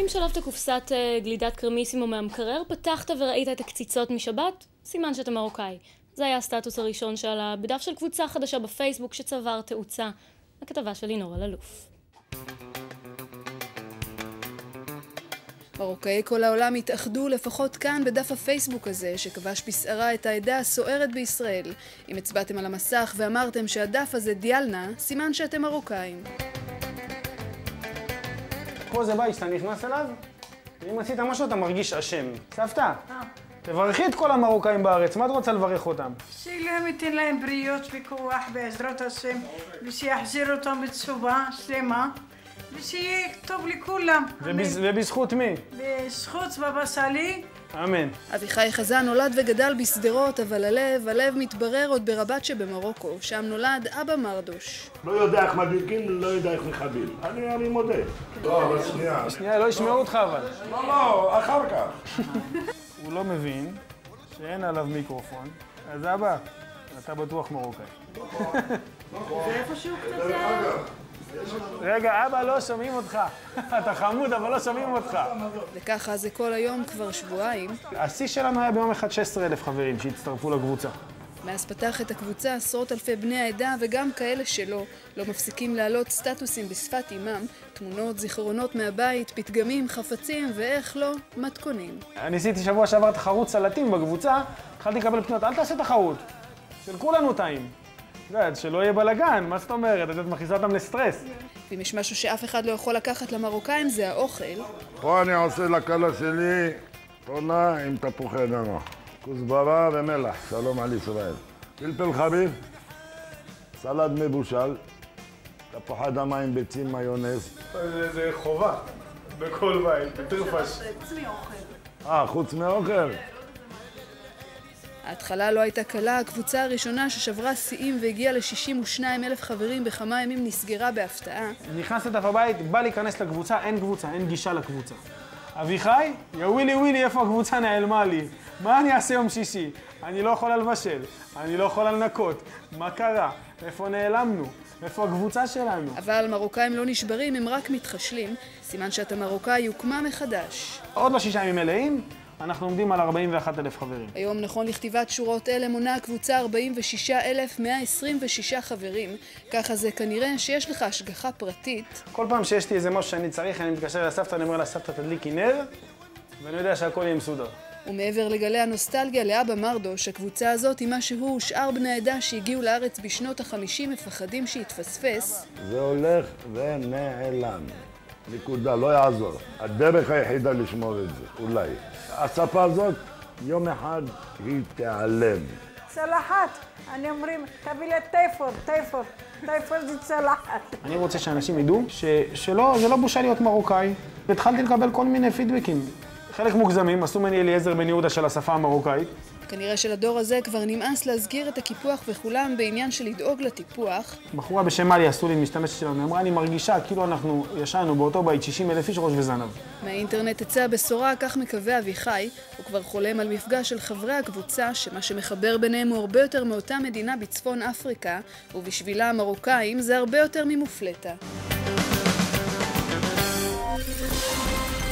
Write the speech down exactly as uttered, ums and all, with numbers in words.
אם שלפת קופסת גלידת קרמיסימו מהמקרר, פתחת וראית את הקציצות משבת, סימן שאתה מרוקאי. זה היה הסטטוס הראשון שעלה בדף של קבוצה חדשה בפייסבוק שצבר תאוצה. הכתבה של לינור אלאלוף. מרוקאי כל העולם התאחדו לפחות כאן בדף הפייסבוק הזה, שכבש בסערה את העדה הסוערת בישראל. אם הצבעתם על המסך ואמרתם שהדף הזה דיאלנה, סימן שאתם מרוקאים. פה זה בית שאתה נכנס אליו, ואם עשית משהו אתה מרגיש אשם. סבתא, תברכי את כל המרוקאים בארץ, מה את רוצה לברך אותם? שילם ייתן להם בריאות וכוח בעזרת השם, ושיחזיר אותם בתשובה שלמה. ושיהיה טוב לכולם. ובזכות מי? בזכות בבא סאלי. אמן. אביחי חזן נולד וגדל בשדרות, אבל הלב, הלב מתברר עוד ברבת שבמרוקו, שם נולד אבא מרדוש. לא יודע איך מדליקים, לא יודע איך מכבים. אני, אני מודה. לא, אבל שנייה. שנייה, לא ישמעו אותך אבל. לא, לא, אחר כך. הוא לא מבין שאין עליו מיקרופון, אז אבא, אתה בטוח מרוקאי. זה איפשהו קצת זה... רגע, אבא, לא שומעים אותך. אתה חמוד, אבל לא שומעים אותך. וככה זה כל היום כבר שבועיים. השיא שלנו היה ביום אחד שש עשרה אלף חברים שהצטרפו לקבוצה. מאז פתח את הקבוצה עשרות אלפי בני העדה וגם כאלה שלא, לא מפסיקים להעלות סטטוסים בשפת אימם, תמונות, זיכרונות מהבית, פתגמים, חפצים ואיך לא, מתכונים. אני עשיתי שבוע שעבר תחרות סלטים בקבוצה, התחלתי לקבל פניות, אל תעשה תחרות, של כולנו טעים. שלא יהיה בלגן, מה זאת אומרת? את מכניסה אותם לסטרס. ואם יש משהו שאף אחד לא יכול לקחת למרוקאים זה האוכל. פה אני עושה לקלה שלי טונה עם תפוחי אדמה, כוסברה ומלח, שלום על ישראל. פלפל חביב, סלט מבושל, תפוחי אדמה עם ביצים מיונז. זה חובה, בכל בית, בטרפש. חוץ מאוכל. אה, חוץ מאוכל? ההתחלה לא הייתה קלה, הקבוצה הראשונה ששברה שיאים והגיעה ל-שישים ושניים אלף חברים בכמה ימים נסגרה בהפתעה. נכנס לדף הבית, בא להיכנס לקבוצה, אין קבוצה, אין גישה לקבוצה. אביחי, יא ווילי ווילי, איפה הקבוצה נעלמה לי? מה אני אעשה יום שישי? אני לא יכול לבשל, אני לא יכול לנקות. מה קרה? איפה נעלמנו? איפה הקבוצה שלנו? אבל מרוקאים לא נשברים, הם רק מתחשלים. סימן שאתה מרוקאי הוקמה מחדש. עוד לא שישה ימים מלאים. אנחנו עומדים על ארבעים ואחד אלף חברים. היום נכון לכתיבת שורות אלה מונה הקבוצה ארבעים ושישה אלף מאה עשרים ושישה חברים. ככה זה כנראה שיש לך השגחה פרטית. כל פעם שיש לי איזה משהו שאני צריך, אני מתקשר לסבתא, אני אומר לסבתא תדליקי נר, ואני יודע שהכל יהיה מסודר. ומעבר לגלי הנוסטלגיה לאבא מרדוש, הקבוצה הזאת היא מה שהוא ושאר בני העדה שהגיעו לארץ בשנות החמישים מפחדים שיתפספס. זה הולך ונעלם. נקודה, לא יעזור. הדרך היחידה לשמור את זה, אולי. השפה הזאת, יום אחד היא תיעלם. צלחת, אני אומרים, תביא לי טייפור, טייפור, טייפור זה צלחת. אני רוצה שאנשים ידעו שלא, זה לא בושה להיות מרוקאי. והתחלתי לקבל כל מיני פידבקים. חלק מוגזמים, עשו ממני אליעזר בן יהודה של השפה המרוקאית. כנראה שלדור הזה כבר נמאס להסגיר את הקיפוח וכולם בעניין של לדאוג לטיפוח. בחורה בשם מלי עשו לי משתמשת שלנו, אמרה, אני מרגישה כאילו אנחנו ישנו באותו בית שישים אלף איש ראש וזנב. מהאינטרנט תצא הבשורה, כך מקווה אביחי, הוא כבר חולם על מפגש של חברי הקבוצה, שמה שמחבר ביניהם הוא הרבה יותר מאותה מדינה בצפון אפריקה, ובשבילה המרוקאים זה הרבה יותר ממופלטה.